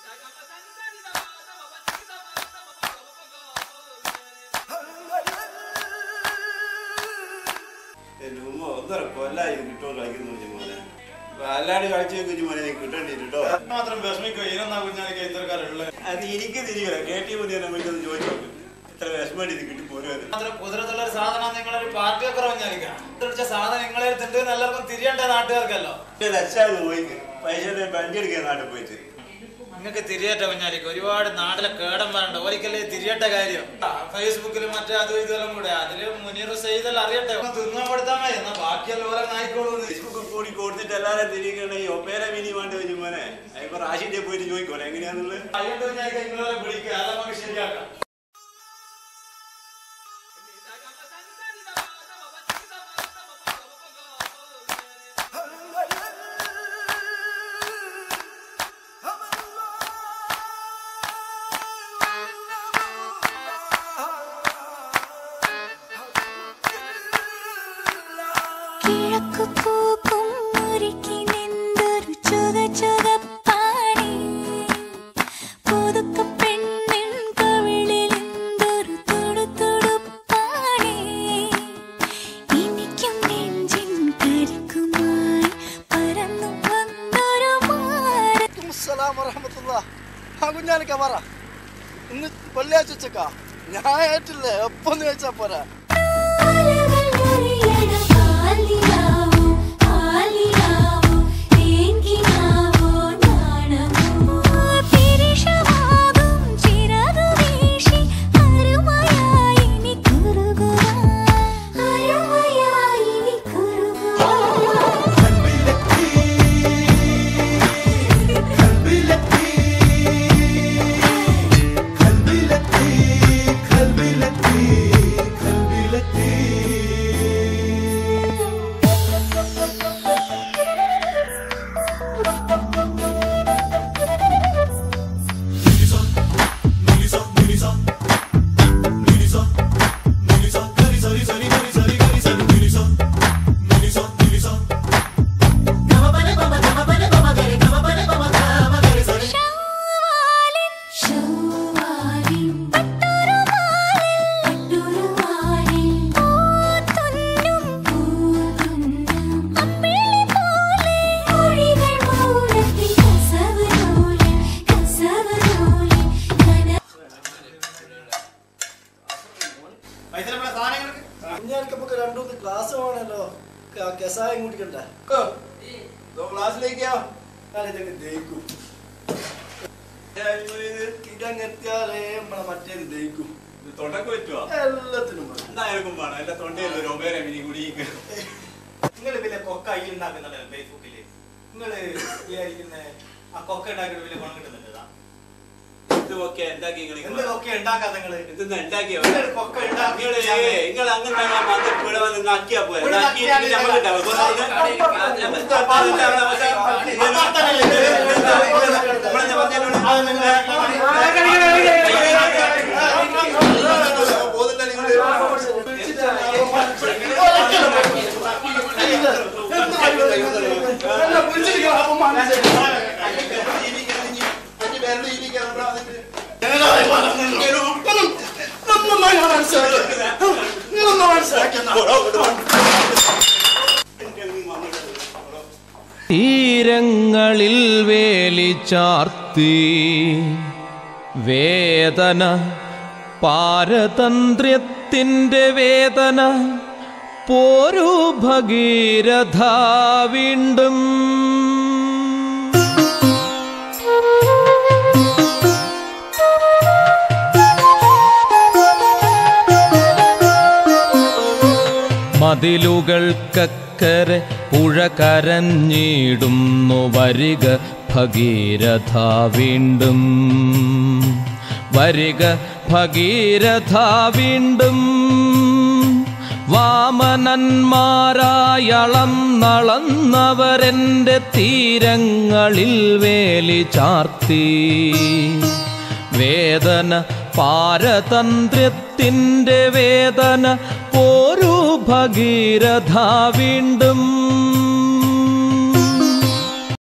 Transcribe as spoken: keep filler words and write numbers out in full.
കൊല്ലായി കിട്ടോ കളിക്കുന്നു കുഞ്ഞുമോനെ അല്ലാണ്ട് കളിച്ചു കുഞ്ഞുമോനെ കിട്ടേണ്ടിട്ടോ മാത്രം വിഷമിക്കോ ഇരന്നാ കുഞ്ഞാലേക്ക് ഇത്രക്കാരുള്ളത് അത് എനിക്ക് തിരികെ കെ ടി മുതി തന്നെ പോയിട്ടൊന്ന് ചോദിച്ചു നോക്കും ഇത്ര വിഷമമായിട്ട് ഇത് കിട്ടി പോരുന്നത് മാത്രം കുതിരത്തുള്ള ഒരു സാധനം നിങ്ങളൊരു പാർട്ടിയൊക്കെ പറഞ്ഞാലിക്കാം ഇത്ര സാധനം നിങ്ങളെ എടുത്തിട്ട് എല്ലാവർക്കും തിരിയേണ്ട നാട്ടുകാർക്കല്ലോ ലക്ഷായിരുന്നു പോയിക്ക് പൈസ വണ്ടി എടുക്കുക നാട്ടിൽ പോയിട്ട് നിങ്ങൾക്ക് തിരിയേറ്റ കുഞ്ഞാലിക്ക് ഒരുപാട് നാട്ടിലെ കേടം വരണ്ട ഒരിക്കലേ തിരിയേറ്റ കാര്യം ഫേസ്ബുക്കിലും മറ്റേ അതും ഇതെല്ലാം കൂടെ അതില് മുനീർ സെയ്തെല്ലാം അറിയട്ടെ തിന്നാൻ കൊടുത്താൽ മതി എന്നാ ബാക്കിയെല്ലാം ഓരോ നായിക്കോളൂ ഫേസ്ബുക്ക് കൂടി കൊടുത്തിട്ട് എല്ലാവരും തിരികെ ഒപ്പേരെ മിനി വേണ്ട വെച്ചു മോനെ അതിപ്പോ റാഷിന്റെ പോയിട്ട് ചോദിക്കോളെ എങ്ങനെയാന്നുള്ളത് അതുകൊണ്ട് കുഞ്ഞാലിക്ക് നിങ്ങളെ വിളിക്കുക അത് നമുക്ക് ശരിയാക്കാം. കുഞ്ഞാലിക്ക പറ ഇന്ന് വെള്ളിയാഴ്ച ഉച്ചക്കാ ഞാൻ ഏറ്റില്ലേ എപ്പൊന്ന് ചോദിച്ചാ പോരാ. കുഞ്ഞാലിക്കപ്പൊക്കെ രണ്ടുമൂന്ന് ക്ലാസ് വേണല്ലോ കസായം കുടിക്കണ്ടേ ക്ലാസ്സിലേക്കോ ഇതൊക്കെ ദഹിക്കും ഇതങ്ങെത്തിയാലേ നമ്മളെ മറ്റേത് ദഹിക്കും തൊണ്ടക്ക് പറ്റുമോ എല്ലാത്തിനും എന്തായാലും വേണം എല്ലാ തൊണ്ടയിലൊരു ഒബേരെ മിനി കുടിക്ക്. നിങ്ങൾ വലിയ കൊക്ക അയ്യ ഉണ്ടാക്കുന്നുണ്ടല്ലോ ഫേസ്ബുക്കില് നിങ്ങൾ വിചാരിക്കുന്ന ആ കൊക്ക ഉണ്ടാക്കിയിട്ട് വലിയ ഗുണം കിട്ടുന്നുണ്ടതാ ഇതൊക്കെ ഉണ്ടാക്കി എന്തൊക്കെ ഉണ്ടാക്കാതെ നിങ്ങൾ ഇതൊന്നും ഉണ്ടാക്കിയോ കൊക്ക ഉണ്ടാക്കി നിങ്ങൾ അങ്ങനെ ഇവിടെ വന്ന് നക്കിയാ പോയ തീരങ്ങളിൽ വേലി ചാർത്തി വേദന പാരതന്ത്ര്യത്തിൻ്റെ വേദന പോരു ഭഗീരഥ വീണ്ടും മതിലുകൾക്കക്കരെ പുഴ കരഞ്ഞിടുന്നു വരിക ഭഗീരഥ വീണ്ടും വരിക ഭഗീരഥ വീണ്ടും വാമനന്മാരായളം നളന്നവരെൻ്റെ തീരങ്ങളിൽ വേലി ചാർത്തി വേദന പാരതന്ത്ര്യത്തിൻ്റെ വേദന പോരു ഭഗീരഥ വീണ്ടും